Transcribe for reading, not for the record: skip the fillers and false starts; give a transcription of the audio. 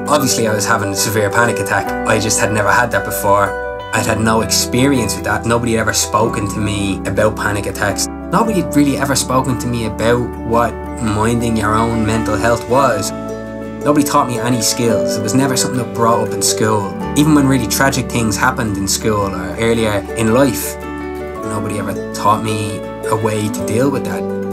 Obviously I was having a severe panic attack. I just had never had that before. I'd had no experience with that. Nobody had ever spoken to me about panic attacks. Nobody had really ever spoken to me about what minding your own mental health was. Nobody taught me any skills. It was never something that brought up in school. Even when really tragic things happened in school or earlier in life, nobody ever taught me a way to deal with that.